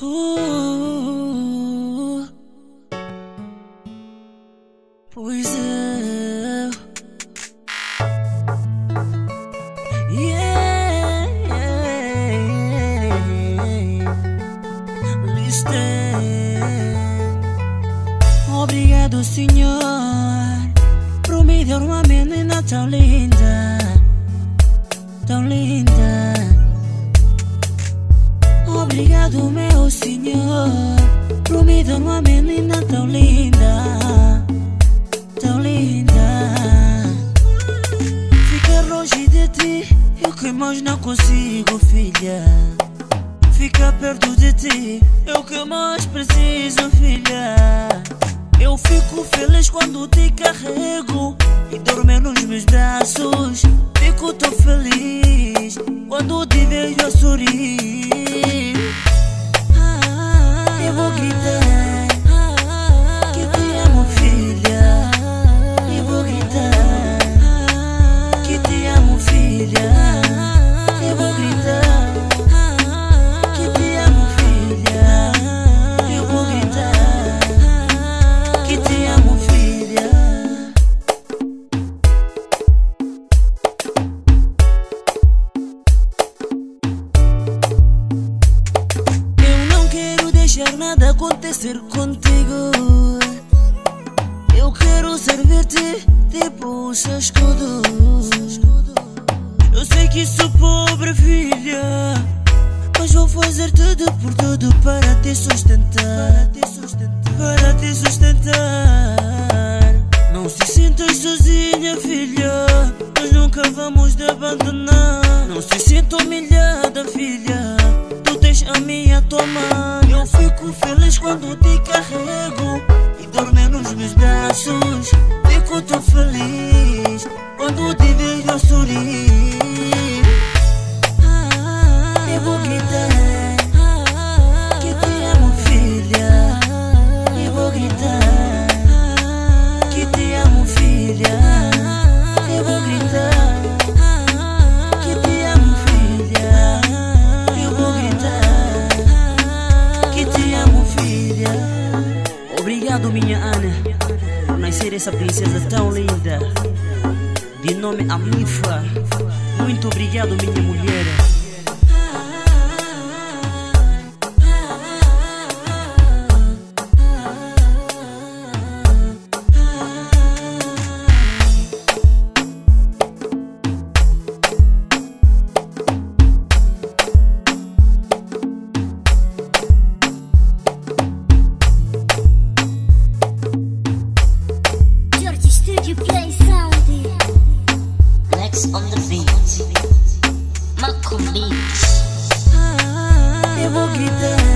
Pois é. Yeah, obrigado, Senhor, por me dar uma menina tão linda, tão linda. Obrigado, meu Senhor, por me dar uma menina tão linda, tão linda. Ficar longe de ti, eu que mais não consigo, filha. Ficar perto de ti, eu que mais preciso, filha. Eu fico feliz quando te carrego e dorme nos meus braços. Fico tão feliz quando te vejo a sorrir. Eu vou gritar que te amo, filha. Eu vou gritar que te amo, filha. Eu vou gritar que te amo, filha. Eu vou gritar que te amo, filha. Eu não quero deixar nada acontecer contigo. Eu quero servir-te tipo o seu escudo. Eu sei que sou pobre, filha, mas vou fazer tudo por tudo para te sustentar, para te sustentar. Não se sintas sozinha, filha, nós nunca vamos te abandonar. Não se sinta humilhada, filha, tu tens a minha, tua mãe. Eu fico feliz quando te carrego e dorme nos meus braços. Fico tão feliz quando te vejo a sorrir. Eu vou gritar que te amo, filha. Eu vou gritar que te amo, filha. Eu vou gritar que te amo, filha. Eu vou gritar que te amo, filha. Obrigado, minha Ana, por nascer essa princesa tão linda, de nome Amifa. Muito obrigado, minha mulher. On the beat, Malcolm Beach. Eu vou gritar